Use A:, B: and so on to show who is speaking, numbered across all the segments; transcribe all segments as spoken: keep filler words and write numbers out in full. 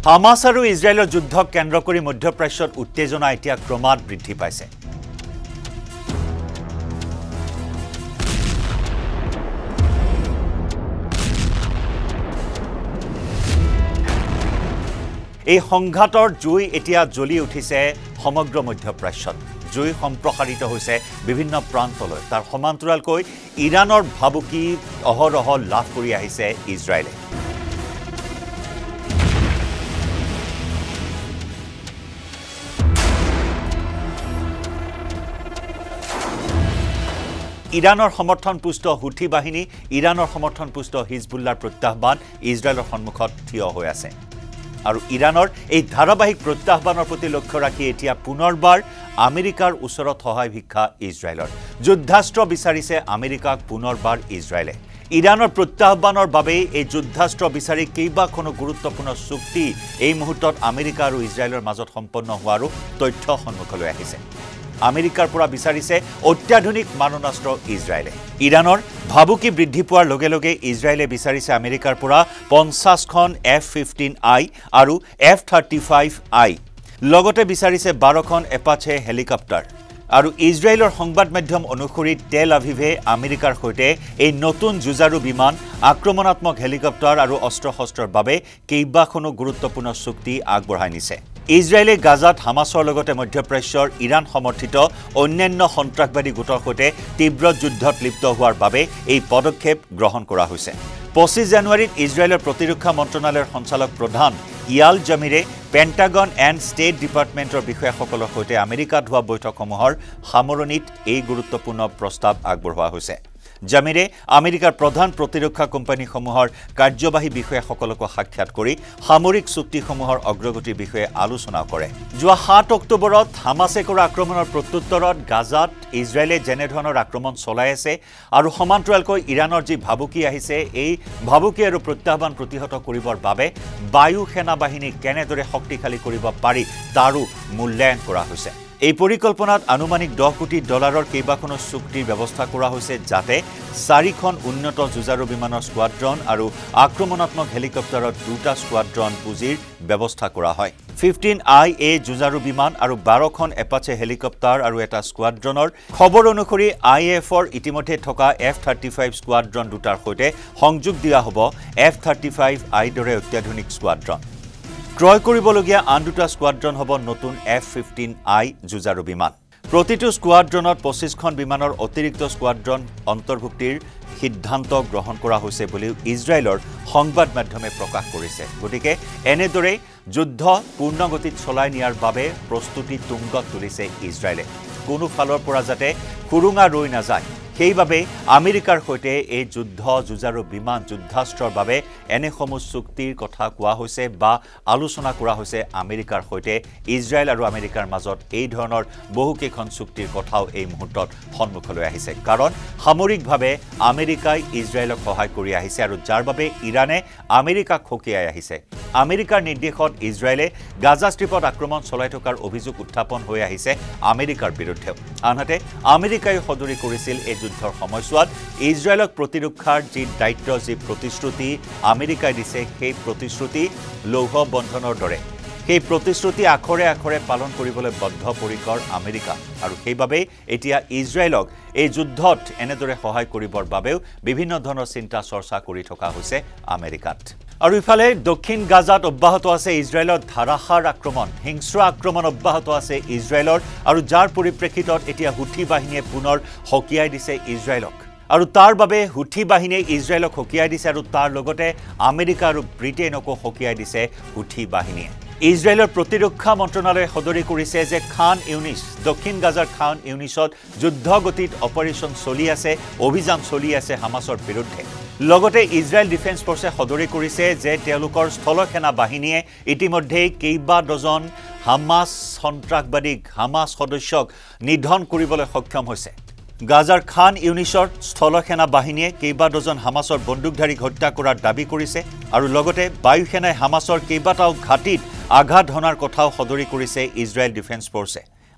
A: Hamas আৰু ইজৰাইলৰ যুদ্ধক কেন্দ্ৰ কৰি মধ্যপ্ৰাচ্যত উত্তেজনা এতিয়া ক্ৰমাৎ বৃদ্ধি পাইছে। এই সংঘাতৰ জুই এতিয়া জ্বলি উঠিছে সমগ্ৰ মধ্যপ্ৰাচ্যত। জুই সম্প্ৰসাৰিত হৈছে বিভিন্ন প্ৰান্তলৈ। তাৰ সমান্তৰালকৈ ইৰাণৰ ভাবুকি অহৰহ লাভ কৰি আহিছে ইজৰাইলে। ইৰাণৰ সমৰ্থনপুষ্ট হুথি বাহিনী, ইৰাণৰ সমৰ্থনপুষ্ট হিজবুল্লাৰ প্ৰত্যাহ্বান ইজৰাইলৰ সন্মুখত থিয় হৈ আছে। আৰু ইৰাণৰ এই ধাৰাবাহিক প্ৰত্যাহ্বানৰ প্ৰতি লক্ষ্য ৰাখি এতিয়া পুনৰবাৰ আমেৰিকাৰ ওচৰত সহায় ভিক্ষা ইজৰাইলৰ। যুদ্ধাস্ত্ৰ বিচাৰিছে আমেৰিকাক পুনৰবাৰ ইজৰাইলে। ইৰাণৰ প্ৰত্যাহ্বানৰ বাবে এই যুদ্ধাস্ত্ৰ বিচাৰি কেইবাখনো গুৰুত্বপূৰ্ণ চুক্তি এই মুহূৰ্তত আমেৰিকা আৰু ইজৰাইলৰ মাজত সম্পন্ন হোৱাৰো তথ্য সন্মুখলৈ আহিছে। আমেৰিকাৰ পৰা বিচাৰিছে অত্যাধুনিক মাৰণাস্ত্ৰ ইজৰাইলে। ইৰাণৰ ভাবুকি বৃদ্ধি পোৱাৰ লগে লগে ইজৰাইলে বিচাৰিছে আমেৰিকাৰ পৰা পঞ্চাছখন এফ ফিফটিন আই আৰু এফ থাৰ্টি ফাইভ আই, লগতে বিচাৰিছে বাৰখন এপাচে হেলিকপ্টাৰ। আৰু ইজৰাইলৰ সংবাদ মাধ্যম অনুসৰি টেল আভিভে আমেৰিকাৰ সৈতে এই নতুন যুঁজাৰু বিমান, আক্ৰমণাত্মক হেলিকপ্টাৰ আৰু অস্ত্ৰ শস্ত্ৰৰ বাবে কেইবাখনো গুৰুত্বপূৰ্ণ চুক্তি আগবঢ়াই নিছে। ইজৰাইলে গাজাত হামাছৰ লগতে মধ্যপ্ৰাচ্যৰ ইৰাণ সমৰ্থিত অন্যান্য সন্ত্ৰাসবাদী গোটৰ সৈতে তীব্ৰ যুদ্ধত লিপ্ত হোৱাৰ বাবে এই পদক্ষেপ গ্ৰহণ কৰা হৈছে। পঁচিছ জানুৱাৰীত ইজৰাইলৰ প্ৰতিৰক্ষা মন্ত্ৰণালয়ৰ সঞ্চালক প্ৰধান ইয়াল জামিৰে পেণ্টাগন এণ্ড ষ্টেট ডিপাৰ্টমেণ্টৰ বিষয়াসকলৰ সৈতে আমেৰিকাত হোৱা বৈঠকসমূহৰ সামৰণিত এই গুৰুত্বপূৰ্ণ প্ৰস্তাৱ আগবঢ়োৱা হৈছে। জামিৰে আমেৰিকাৰ প্ৰধান প্ৰতিৰক্ষা কোম্পানীসমূহৰ কাৰ্যবাহী বিষয়াসকলকো সাক্ষাৎ কৰি সামৰিক চুক্তিসমূহৰ অগ্ৰগতিৰ বিষয়ে আলোচনা কৰে। যোৱা সাত অক্টোবৰত হামাছে কৰা আক্ৰমণৰ প্ৰত্যুত্তৰত গাজাত ইজৰাইলে যেনেধৰণৰ আক্ৰমণ চলাই আছে আৰু সমান্তৰালকৈ ইৰাণৰ যি ভাবুকি আহিছে, এই ভাবুকি আৰু প্ৰত্যাহ্বান প্ৰতিহত কৰিবৰ বাবে বায়ু সেনা বাহিনীক কেনেদৰে শক্তিশালী কৰিব পাৰি তাৰো মূল্যায়ন কৰা হৈছে। এই পৰিকল্পনাত আনুমানিক দহ কোটি ডলাৰৰ কেইবাখনো চুক্তিৰ ব্যৱস্থা কৰা হৈছে, যাতে চাৰিখন উন্নত যুঁজাৰু বিমানৰ স্কোৱাড্ৰন আৰু আক্ৰমণাত্মক হেলিকপ্টাৰত দুটা স্কোৱাড্ৰন পুঁজিৰ ব্যৱস্থা কৰা হয়। ফিফটিন আই এ যুঁজাৰু বিমান আৰু বাৰখন এপাচে হেলিকপ্টাৰ আৰু এটা স্কোৱাড্ৰনৰ খবৰ অনুসৰি আই এফৰ ইতিমধ্যে থকা এফ থাৰ্টি ফাইভ স্কোৱাড্ৰন দুটাৰ সৈতে সংযোগ দিয়া হ'ব এফ থাৰ্টি ফাইভ আই দৰে অত্যাধুনিক স্কোৱাড্ৰন। ক্ৰয় কৰিবলগীয়া আন দুটা স্কোৱাড্ৰন হ'ব নতুন এফ ফিফটিন আই যুঁজাৰু বিমান। প্ৰতিটো স্কোৱাড্ৰনত পঁচিছখন বিমানৰ অতিৰিক্ত স্কোৱাড্ৰন অন্তৰ্ভুক্তিৰ সিদ্ধান্ত গ্ৰহণ কৰা হৈছে বুলিও ইজৰাইলৰ সংবাদ মাধ্যমে প্ৰকাশ কৰিছে। গতিকে এনেদৰে যুদ্ধ পূৰ্ণগতিত চলাই নিয়াৰ বাবে প্ৰস্তুতি তুংগত তুলিছে ইজৰাইলে। কোনো ফালৰ পৰা যাতে সুৰুঙা ৰৈ নাযায়, সেইবাবে আমেৰিকাৰ সৈতে এই যুদ্ধ যুঁজাৰু বিমান যুদ্ধাস্ত্ৰৰ বাবে এনেসমূহ চুক্তিৰ কথা কোৱা হৈছে বা আলোচনা কৰা হৈছে আমেৰিকাৰ সৈতে। ইজৰাইল আৰু আমেৰিকাৰ মাজত এই ধৰণৰ বহুকেইখন চুক্তিৰ কথাও এই মুহূৰ্তত সন্মুখলৈ আহিছে, কাৰণ সামৰিকভাৱে আমেৰিকাই ইজৰাইলক সহায় কৰি আহিছে আৰু যাৰ বাবে ইৰাণে আমেৰিকাক সকীয়াই আহিছে। আমেৰিকাৰ নিৰ্দেশত ইজৰাইলে গাজা ষ্ট্ৰীপত আক্ৰমণ চলাই থকাৰ অভিযোগ উত্থাপন হৈ আহিছে আমেৰিকাৰ বিৰুদ্ধেও। আনহাতে আমেৰিকাই সদৰি কৰিছিল এই যুদ্ধৰ সময়ছোৱাত ইজৰাইলক প্ৰতিৰক্ষাৰ যি দায়িত্ব, যি প্ৰতিশ্ৰুতি আমেৰিকাই দিছে, সেই প্ৰতিশ্ৰুতি লৌহ বন্ধনৰ দৰে সেই প্ৰতিশ্ৰুতি আখৰে আখৰে পালন কৰিবলৈ বদ্ধপৰিকৰ আমেৰিকা। আৰু সেইবাবেই এতিয়া ইজৰাইলক এই যুদ্ধত এনেদৰে সহায় কৰিবৰ বাবেও বিভিন্ন ধৰণৰ চিন্তা চৰ্চা কৰি থকা হৈছে আমেৰিকাত। আৰু ইফালে দক্ষিণ গাজাত অব্যাহত আছে ইজৰাইলৰ ধাৰাসাৰ আক্ৰমণ, হিংস্ৰ আক্ৰমণ অব্যাহত আছে ইজৰাইলৰ, আৰু যাৰ পৰিপ্ৰেক্ষিতত এতিয়া হুথি বাহিনীয়ে পুনৰ সকীয়াই দিছে ইজৰাইলক। আৰু তাৰ বাবে হুথি বাহিনীয়ে ইজৰাইলক সকীয়াই দিছে আৰু তাৰ লগতে আমেৰিকা আৰু ব্ৰিটেইনকো সকীয়াই দিছে হুথি বাহিনীয়ে। ইজৰাইলৰ প্ৰতিৰক্ষা মন্ত্ৰণালয়ে সদৰি কৰিছে যে খান ইউনিছ, দক্ষিণ গাজাৰ খান ইউনিছত যুদ্ধগতিত অপাৰেশ্যন চলি আছে, অভিযান চলি আছে হামাছৰ বিৰুদ্ধে। লগতে ইজৰাইল ডিফেন্স ফৰ্চে সদৰি কৰিছে যে তেওঁলোকৰ স্থলসেনা বাহিনীয়ে ইতিমধ্যেই কেইবা ডজন হামাছ সন্ত্ৰাসবাদীক, হামাছ সদস্যক নিধন কৰিবলৈ সক্ষম হৈছে। গাজাৰ খান ইউনিছৰ স্থলসেনা বাহিনীয়ে কেইবা ডজন হামাছৰ বন্দুকধাৰীক হত্যা কৰাৰ দাবী কৰিছে আৰু লগতে বায়ুসেনাই হামাছৰ কেইবাটাও ঘাটিত আঘাত হনাৰ কথাও সদৰি কৰিছে ইজৰাইল ডিফেন্স ফৰ্চে।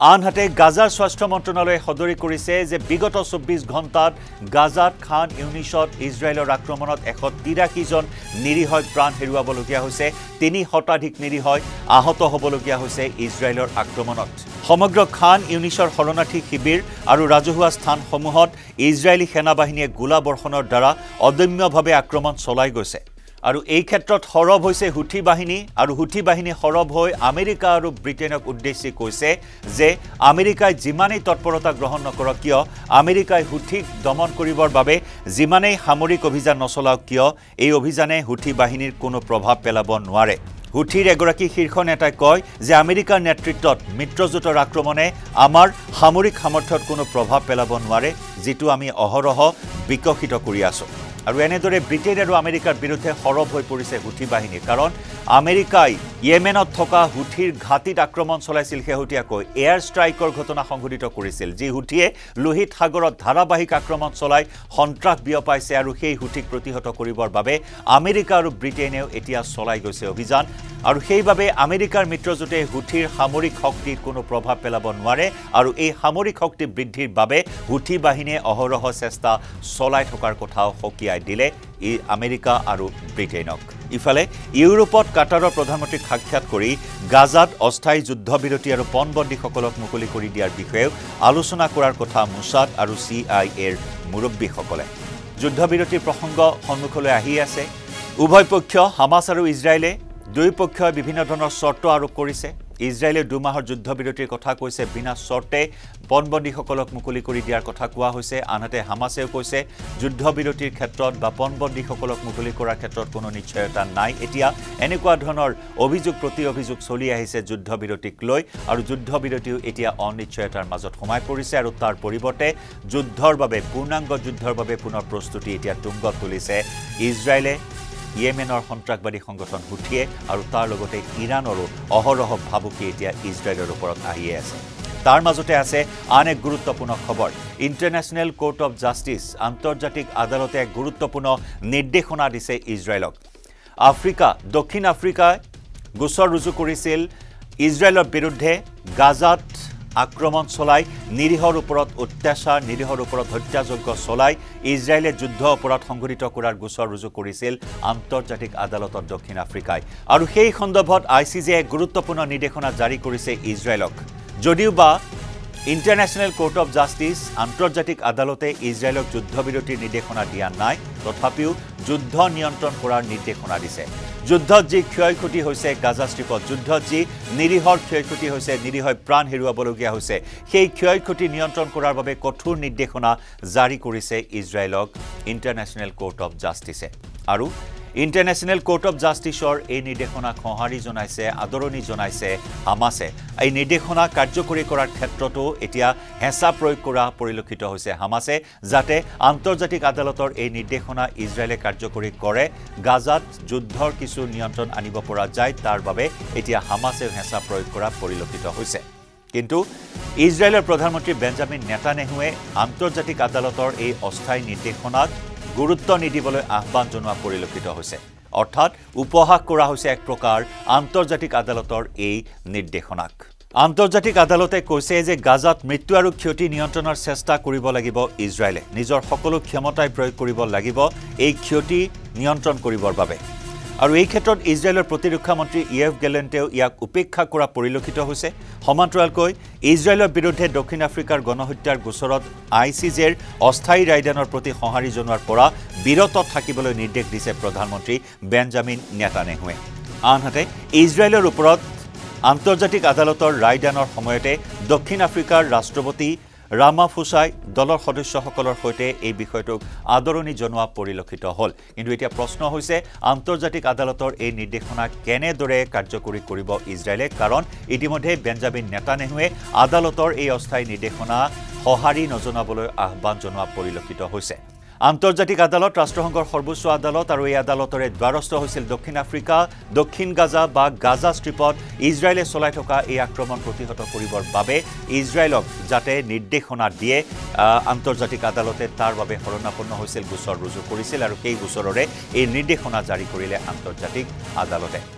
A: আনহাতে গাজাৰ স্বাস্থ্য মন্ত্ৰণালয়ে সদৰি কৰিছে যে বিগত চৌব্বিছ ঘণ্টাত গাজাত খান ইউনিছত ইজৰাইলৰ আক্ৰমণত এশ তিৰাশী জন নিৰীহই প্ৰাণ হেৰুৱাবলগীয়া হৈছে তিনি শতাধিক নিৰীহই আহত হ'বলগীয়া হৈছে ইজৰাইলৰ আক্ৰমণত সমগ্ৰ খান ইউনিছৰ শৰণাৰ্থী শিবিৰ আৰু ৰাজহুৱা স্থানসমূহত ইজৰাইলী সেনাবাহিনীয়ে গোলাবৰ্ষণৰ দ্বাৰা অদম্যভাৱে আক্ৰমণ চলাই গৈছে আৰু এই ক্ষেত্ৰত হৰব হৈছে হুথি বাহিনী আৰু হুথি বাহিনী হৰব হৈ আমেৰিকা আৰু ব্ৰিটেইনক উদ্দেশ্যি কৈছে যে আমেৰিকাই যিমানেই তৎপৰতা গ্ৰহণ নকৰক কিয় আমেৰিকাই হুথিক দমন কৰিবৰ বাবে যিমানেই সামৰিক অভিযান নচলাওক কিয় এই অভিযানে হুথি বাহিনীৰ কোনো প্ৰভাৱ পেলাব নোৱাৰে হুথিৰ এগৰাকী শীৰ্ষ নেতাই কয় যে আমেৰিকাৰ নেতৃত্বত মিত্ৰজোঁটৰ আক্ৰমণে আমাৰ সামৰিক সামৰ্থ্যত কোনো প্ৰভাৱ পেলাব নোৱাৰে যিটো আমি অহৰহ বিকশিত কৰি আছো আৰু এনেদৰে ব্ৰিটেইন আৰু আমেৰিকাৰ বিৰুদ্ধে হৰব হৈ পৰিছে হুথি বাহিনী কাৰণ আমেৰিকাই ইয়েমেনত থকা হুথিৰ ঘাটিত আক্ৰমণ চলাইছিল শেহতীয়াকৈ এয়াৰ ষ্ট্ৰাইকৰ ঘটনা সংঘটিত কৰিছিল যি হুথিয়ে লোহিত সাগৰত ধাৰাবাহিক আক্ৰমণ চলাই সন্ত্ৰাস বিয়পাইছে আৰু সেই হুথিক প্ৰতিহত কৰিবৰ বাবে আমেৰিকা আৰু ব্ৰিটেইনেও এতিয়া চলাই গৈছে অভিযান আৰু সেইবাবে আমেৰিকাৰ মিত্ৰজোঁটে হুথিৰ সামৰিক শক্তিত কোনো প্ৰভাৱ পেলাব নোৱাৰে আৰু এই সামৰিক শক্তি বৃদ্ধিৰ বাবে হুথি বাহিনীয়ে অহৰহ চেষ্টা চলাই থকাৰ কথাও সকীয়াই দিলে ই আমেৰিকা আৰু ব্ৰিটেইনক ইফালে ইউৰোপত কাটাৰৰ প্ৰধানমন্ত্ৰীক সাক্ষাৎ কৰি গাজাত অস্থায়ী যুদ্ধবিৰতি আৰু পণবন্দীসকলক মুকলি কৰি দিয়াৰ বিষয়েও আলোচনা কৰাৰ কথা মোছাদ আৰু চি আই এৰ মুৰব্বীসকলে যুদ্ধবিৰতিৰ প্ৰসংগ সন্মুখলৈ আহি আছে উভয় পক্ষ হামাছ আৰু ইজৰাইলে দুই পক্ষই বিভিন্ন ধৰণৰ চৰ্ত আৰোপ কৰিছে ইজৰাইলে দুমাহৰ যুদ্ধবিৰতিৰ কথা কৈছে বিনা চৰ্তে পণবন্দীসকলক মুকলি কৰি দিয়াৰ কথা কোৱা হৈছে আনহাতে হামাছেও কৈছে যুদ্ধবিৰতিৰ ক্ষেত্ৰত বা পণবন্দীসকলক মুকলি কৰাৰ ক্ষেত্ৰত কোনো নিশ্চয়তা নাই এতিয়া এনেকুৱা ধৰণৰ অভিযোগ প্ৰতি অভিযোগ চলি আহিছে যুদ্ধবিৰতিক লৈ আৰু যুদ্ধবিৰতিও এতিয়া অনিশ্চয়তাৰ মাজত সোমাই পৰিছে আৰু তাৰ পৰিৱৰ্তে যুদ্ধৰ বাবে পূৰ্ণাংগ যুদ্ধৰ বাবে পুনৰ প্ৰস্তুতি এতিয়া তুংগত তুলিছে ইজৰাইলে ইয়েমেনৰ সন্ত্ৰাসবাদী সংগঠন হুথিয়ে আৰু তাৰ লগতে ইৰাণৰো অহৰহ ভাবুকি এতিয়া ইজৰাইলৰ ওপৰত আহিয়ে আছে তাৰ মাজতে আছে আন এক গুৰুত্বপূৰ্ণ খবৰ ইণ্টাৰনেশ্যনেল কোৰ্ট অফ জাষ্টিচ আন্তৰ্জাতিক আদালতে এক গুৰুত্বপূৰ্ণ নিৰ্দেশনা দিছে ইজৰাইলক আফ্ৰিকা দক্ষিণ আফ্ৰিকাই গোচৰ ৰুজু কৰিছিল ইজৰাইলৰ বিৰুদ্ধে গাজাত আক্ৰমণ চলাই নিৰীহৰ ওপৰত অত্যাচাৰ নিৰীহৰ ওপৰত হত্যাযজ্ঞ চলাই ইজৰাইলে যুদ্ধ অপৰাধ সংঘটিত কৰাৰ গোচৰ ৰুজু কৰিছিল আন্তৰ্জাতিক আদালতত দক্ষিণ আফ্ৰিকাই আৰু সেই সন্দৰ্ভত আই চি জে গুৰুত্বপূৰ্ণ নিৰ্দেশনা জাৰি কৰিছে ইজৰাইলক যদিও বা ইণ্টাৰনেশ্যনেল কোৰ্ট অফ জাষ্টিচ আন্তৰ্জাতিক আদালতে ইজৰাইলক যুদ্ধবিৰতিৰ নিৰ্দেশনা দিয়া নাই তথাপিও যুদ্ধ নিয়ন্ত্ৰণ কৰাৰ নিৰ্দেশনা দিছে যুদ্ধত যি ক্ষয়ক্ষতি হৈছে গাজা ষ্ট্ৰীপত যুদ্ধত যি নিৰীহৰ ক্ষয়ক্ষতি হৈছে নিৰীহই প্ৰাণ হেৰুৱাবলগীয়া হৈছে সেই ক্ষয়ক্ষতি নিয়ন্ত্ৰণ কৰাৰ বাবে কঠোৰ নিৰ্দেশনা জাৰি কৰিছে ইজৰাইলক ইণ্টাৰনেশ্যনেল কোৰ্ট অফ জাষ্টিছে আৰু ইণ্টাৰনেশ্যনেল কোৰ্ট অফ জাষ্টিছৰ এই নিৰ্দেশনাক সঁহাৰি জনাইছে আদৰণি জনাইছে হামাছে এই নিৰ্দেশনা কাৰ্যকৰী কৰাৰ ক্ষেত্ৰতো এতিয়া হেঁচা প্ৰয়োগ কৰা পৰিলক্ষিত হৈছে হামাছে যাতে আন্তৰ্জাতিক আদালতৰ এই নিৰ্দেশনা ইজৰাইলে কাৰ্যকৰী কৰে গাজাত যুদ্ধৰ কিছু নিয়ন্ত্ৰণ আনিব পৰা যায় তাৰ বাবে এতিয়া হামাছে হেঁচা প্ৰয়োগ কৰা পৰিলক্ষিত হৈছে কিন্তু ইজৰাইলৰ প্ৰধানমন্ত্ৰী বেঞ্জামিন নেতানেহুৱে আন্তৰ্জাতিক আদালতৰ এই অস্থায়ী নিৰ্দেশনাক গুৰুত্ব নিদিবলৈ আহ্বান জনোৱা পৰিলক্ষিত হৈছে অৰ্থাৎ উপহাস কৰা হৈছে এক প্ৰকাৰ আন্তৰ্জাতিক আদালতৰ এই নিৰ্দেশনাক আন্তৰ্জাতিক আদালতে কৈছে যে গাজাত মৃত্যু আৰু ক্ষতি নিয়ন্ত্ৰণৰ চেষ্টা কৰিব লাগিব ইজৰাইলে নিজৰ সকলো ক্ষমতাই প্ৰয়োগ কৰিব লাগিব এই ক্ষতি নিয়ন্ত্ৰণ কৰিবৰ বাবে আৰু এই ক্ষেত্ৰত ইজৰাইলৰ প্ৰতিৰক্ষা মন্ত্ৰী ইয়েভ গেলেণ্টেও ইয়াক উপেক্ষা কৰা পৰিলক্ষিত হৈছে সমান্তৰালকৈ ইজৰাইলৰ বিৰুদ্ধে দক্ষিণ আফ্ৰিকাৰ গণহত্যাৰ গোচৰত আই চি জেৰ অস্থায়ী ৰায়দানৰ প্ৰতি সঁহাৰি জনোৱাৰ পৰা বিৰত থাকিবলৈ নিৰ্দেশ দিছে প্ৰধানমন্ত্ৰী বেঞ্জামিন নেতানেহুৱে আনহাতে ইজৰাইলৰ ওপৰত আন্তৰ্জাতিক আদালতৰ ৰায়দানৰ সময়তে দক্ষিণ আফ্ৰিকাৰ ৰাষ্ট্ৰপতি ৰামাফোছাই দলৰ সদস্যসকলৰ সৈতে এই বিষয়টোক আদৰণি জনোৱা পৰিলক্ষিত হ'ল কিন্তু এতিয়া প্ৰশ্ন হৈছে আন্তৰ্জাতিক আদালতৰ এই নিৰ্দেশনা কেনেদৰে কাৰ্যকৰী কৰিব ইজৰাইলে কাৰণ ইতিমধ্যে বেঞ্জামিন নেতানেহুৱে আদালতৰ এই অস্থায়ী নিৰ্দেশনা সঁহাৰি নজনাবলৈ আহ্বান জনোৱা পৰিলক্ষিত হৈছে আন্তৰ্জাতিক আদালত ৰাষ্ট্ৰসংঘৰ সৰ্বোচ্চ আদালত আৰু এই আদালতৰে দ্বাৰস্থ হৈছিল দক্ষিণ আফ্ৰিকা দক্ষিণ গাজা বা গাজা ষ্ট্ৰীপত ইজৰাইলে চলাই থকা এই আক্ৰমণ প্ৰতিহত কৰিবৰ বাবে ইজৰাইলক যাতে নিৰ্দেশনা দিয়ে আন্তৰ্জাতিক আদালতে তাৰ বাবে শৰণাপন্ন হৈছিল গোচৰ ৰুজু কৰিছিল আৰু সেই গোচৰৰে এই নিৰ্দেশনা জাৰি কৰিলে আন্তৰ্জাতিক আদালতে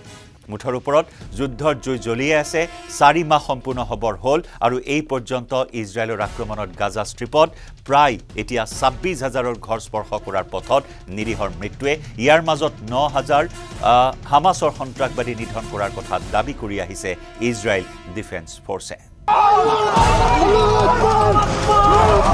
A: মুঠৰ ওপৰত যুদ্ধৰ জুই জ্বলি আছে চাৰি মাহ সম্পূৰ্ণ হবৰ হ'ল আৰু এই পৰ্যন্ত ইজৰাইলৰ আক্ৰমণত গাজা ষ্ট্ৰিপত প্ৰায় এতিয়া ছাব্বিছ হাজাৰৰ ঘৰ স্পৰ্শ কৰাৰ পথত নিৰীহৰ মৃত্যুৱে ইয়াৰ মাজত ন হাজাৰ হামাছৰ সন্ত্ৰাসবাদী নিধন কৰাৰ কথা দাবী কৰি আহিছে ইজৰাইল ডিফেন্স ফৰ্চে